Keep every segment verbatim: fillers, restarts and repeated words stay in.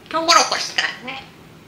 トウモロコシだね。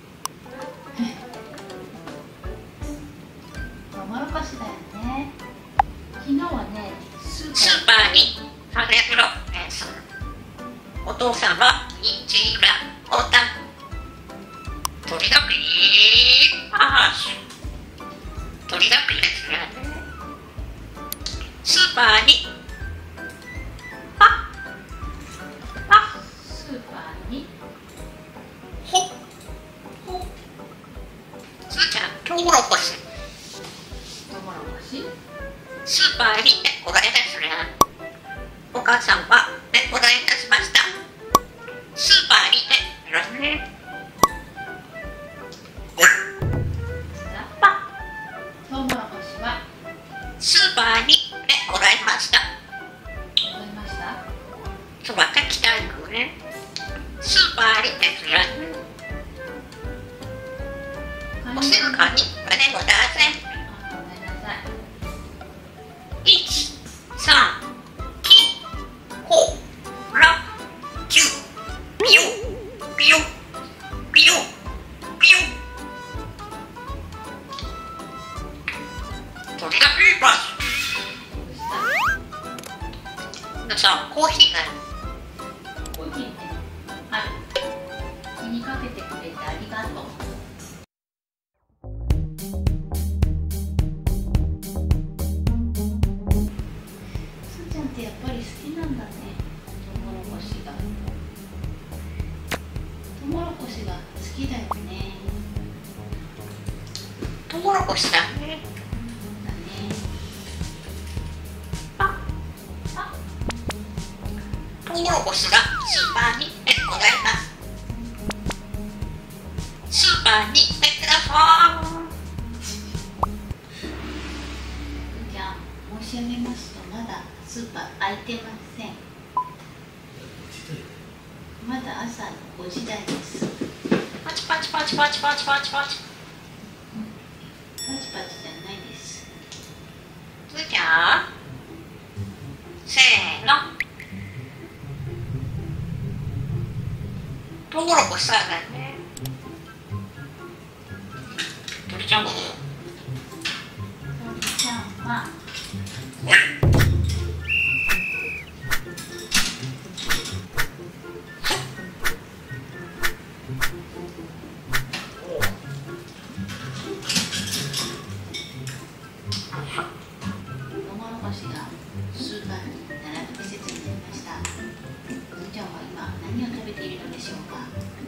トウモロコシだよね。昨日はね、ススーパーにさんびゃくろくえんする。お父さんはニンジンやオータン鳥だけあー鳥だけですね。スーパーにああスーパーにほほすーちゃんトウモロコシトウモロコシスーパーにお金ですね。お母さんはねお願いいたしました。スーパーにねねトウモロコシはスーパーにねもらいました。 覚えました？ そうまた来たのね。スーパーにですね。お静かにお願いございません。 あ、ごめんなさい。 いち、さん、き、ご、ろく、じゅう、びよ、びよ、びよ、びよ。それがピーパス。皆さん、コーヒーがコーヒーね、ある。気にかけてくれてありがとう。すーちゃんってやっぱり好きなんだね。トウモロコシが。トウモロコシが好きだよね。 トウモロコシだね。 だね。 あ、あ、トウモロコシがスーパーにねございます。スーパーに来てください。 すーちゃん、申し上げますとまだスーパー開いてません。まだ朝のごじ台です。 パチパチパチパチパチパチパチ。 パチパチじゃないです。 すーちゃん、せーの。トウモロコシだね。鳥ちゃんも。 鳥ちゃんはトウモロコシがスーパーに並ぶ季節になりました。鳥ちゃんは今何を食べているのでしょうか。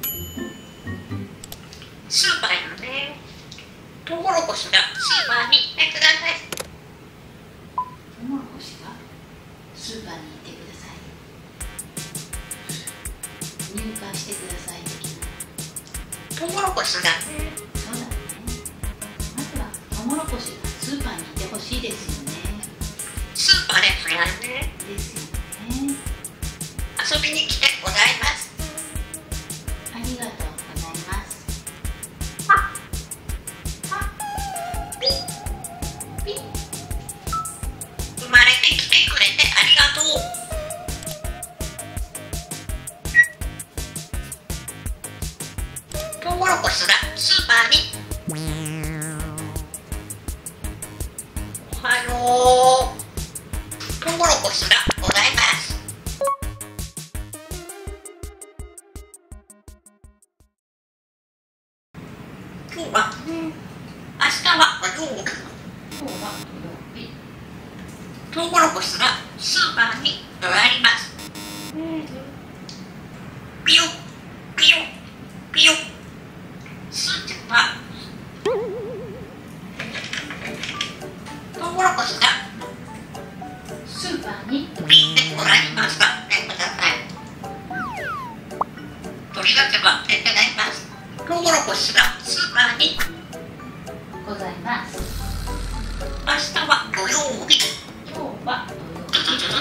スーパーのね。トウモロコシがスーパーに来てください。 トウモロコシがスーパーに行ってください。入荷してください的な。 トウモロコシだね。 そうだね。まずはトウモロコシがスーパーにいてほしいですよね。 スーパーですよね。 ですよね。 遊びに来てございます。 ありがとうございます。 あ、あ、ピッ、ピッ。生まれてきてくれてありがとう。トウモロコシがスーパーに。おはよう。トウモロコシがございます。今日は、明日は土曜日。 今日は土曜日。 トウモロコシがスーパーに並びます。ピヨピヨピヨ。すーちゃんはトウモロコシがスーパーにピってもらいました。ね、ください。取り出せば出てないます。トウモロコシがスーパーに。 ございます。 明日は土曜日。 今日は土曜日。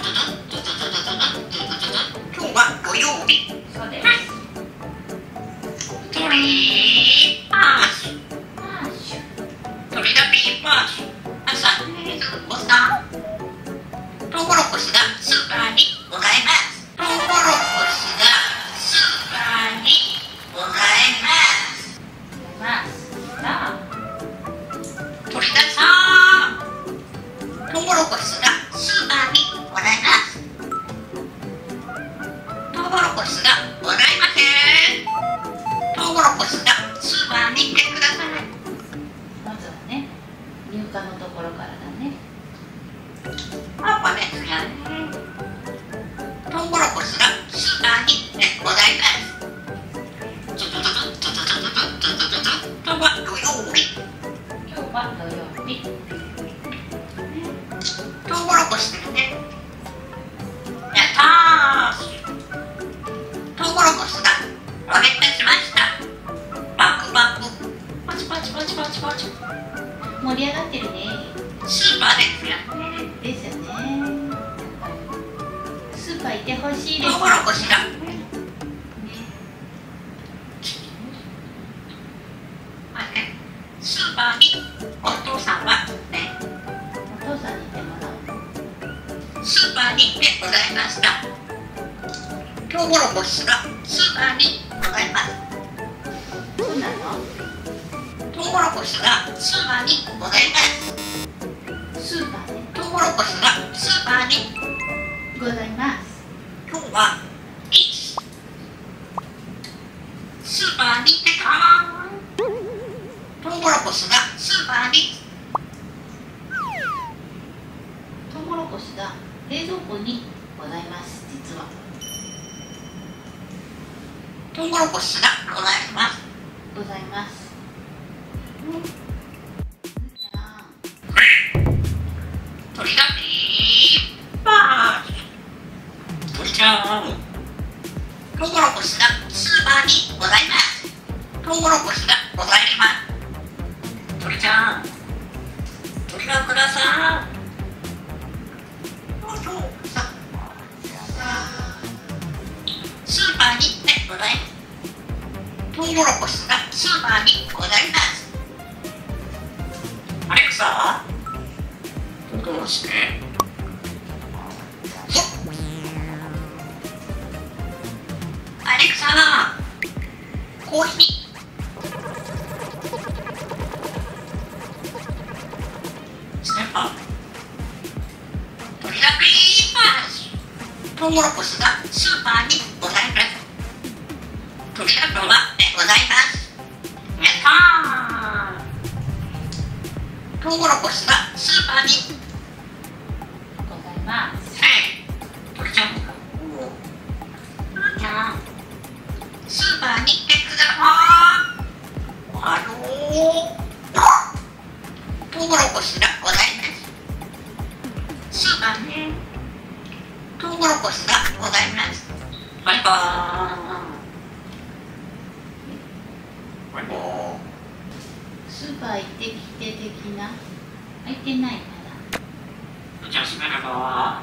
今日は土曜日。 そうです。 トリーパース。 マッシュ。 トリラピーパース。朝にじゅうごさん。トウモロコシがスーパーにございます。トウモロコシがスーパーにころからだね。 あ、これですね。トウモロコシがスーパーにでございます。トゥトゥトゥトゥトゥトゥトゥトゥトゥトゥトゥは土曜日。 今日は土曜日。 トウモロコシですね。やったー。トウモロコシがおめでしました。バクバク。パチパチパチパチパチ。 盛り上がってるね。 スーパーですよね。 ですよね。スーパー行ってほしいです。 トウモロコシが。スーパーにお父さんはね、 お父さんに行ってもらおう。 スーパーにでございました。トウモロコシがスーパーにございます。 そうなの？ トウモロコシがスーパーにございます。 スーパーね。 トウモロコシがスーパーにございます。 今日はいちスーパーに出た。トウモロコシがスーパーにトウモロコシが冷蔵庫にございます。実はトウモロコシがございます。 ございます。じゃあ鳥がピーパー鳥ちゃん。トウモロコシがスーパーにございます。トウモロコシがございます。鳥ちゃん、鳥がください。スーパーにでございます。トウモロコシがスーパーにございます。アレクサ、どうしてアレクサ、コーヒー鳥がピーパートウモロコシがスーパーにございます。鳥がトマでございます。やったー。トウモロコシがスーパーにございます。 はい。鳥ちゃん、鳥ちゃん、スーパーに来てください。あのートウモロコシがございます。スーパーね。トウモロコシがございます。バイバーイ。バイバーイ。 スーパー行ってきて的な。行ってないまだ。 じゃあ閉めれば。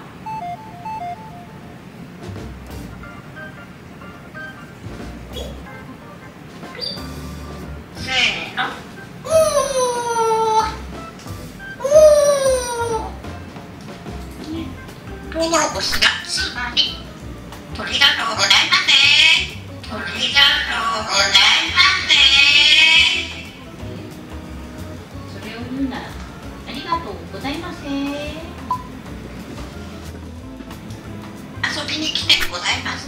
せーの。トウモロコシがスーパーに。鳥がとうございます。鳥がとうございます。 それを言うならありがとうございません。 遊びに来てございます。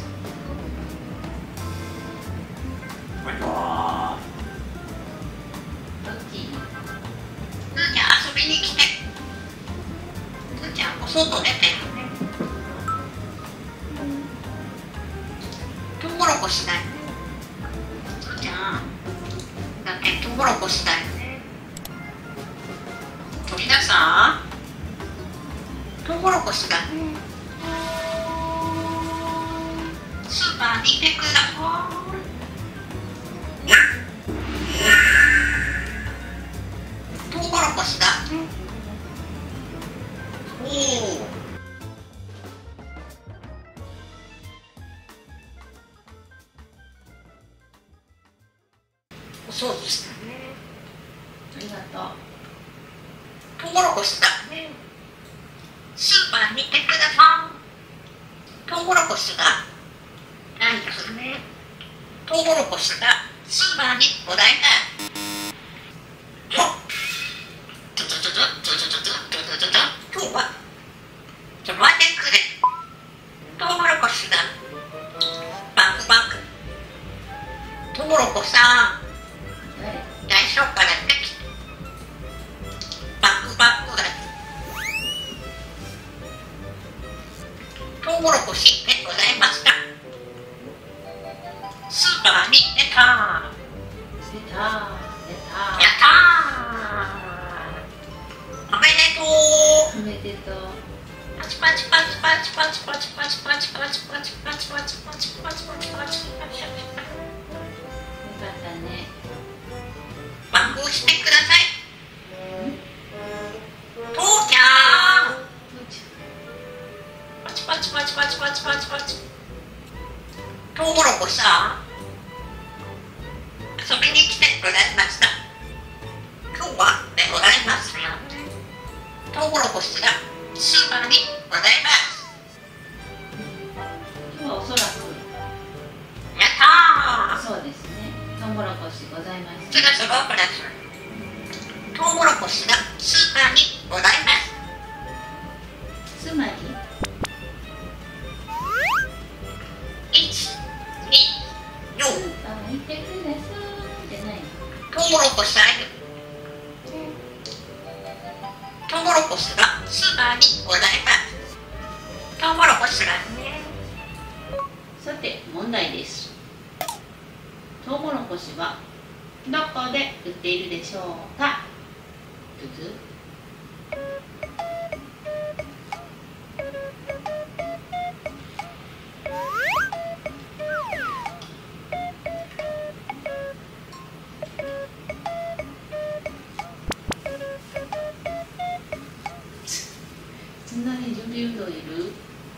これはどっち？ じゃあ遊びに来て。じゃあお外出てるね。トウモロコシだよね。じゃあだってトウモロコシだよね。鳥ださトウモロコシだね。スーパーに来てください。トウモロコシだね。おお。そうでしたね。 ありがとう。 トウモロコシだね。スーパーに来てください。トウモロコシがないですね。トウモロコシがスーパーにございます。トゥトゥトゥトゥトゥトゥトゥトゥトゥトゥトゥ今日はちょっと待ってくれ。トウモロコシがバクバク。トウモロコさん、最初からできてバクバクウモロコシでございました。スーパーに出た。 出た出た。 やったー。おめでとう。 おめでとう。 パチパチパチパチパチパチパチパチパチパチパチパチパチパチパチパチパチ。 よかったね。 番号してください。父ちゃん。パチパチパチパチパチパチパチ。トウモロコシさん、遊びに来てございました。今日はでございますよ。トウモロコシがスーパーにございます。 今日はおそらく。 やったー。 そうですね。トウモロコシございます。 そろそろプラス。トウモロコシがスーパーにございます。 つまり。 いち、に、よん。 あ、いてください。じゃないの。 トウモロコシがいる。トウモロコシがスーパーにございます。トウモロコシがね。 さて問題です。トウモロコシはどこで売っているでしょうか。ブブそんなに準備運動いる？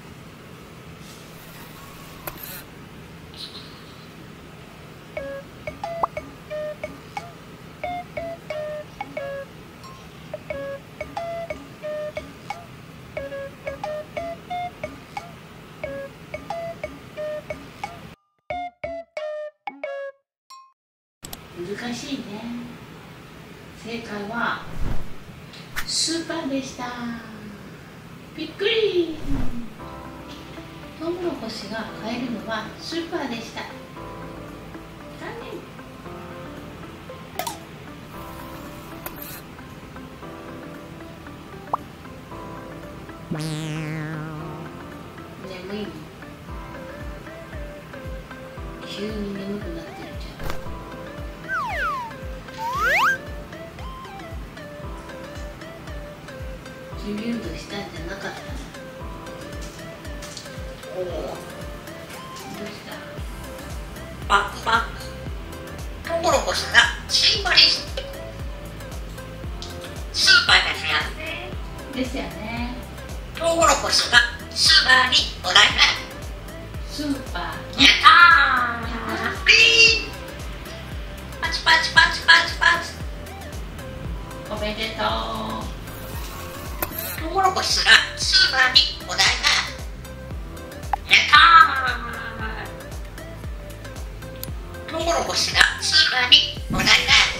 難しいね。正解はスーパーでした。びっくり。トウモロコシが買えるのはスーパーでした。残念。眠いの？急に眠くなってるじゃん。準備運動したんじゃなかったの？ おお。 どうした？ バックバック。トウモロコシがシンボリスト。スーパーですよね。 ですよね。 トウモロコシがスーパーにございます。 スーパー。 やったー。ピー。パチパチパチパチパチ。 おめでとう。 トウモロコシがスーパーにございます。やったー。トウモロコシがスーパーにございます。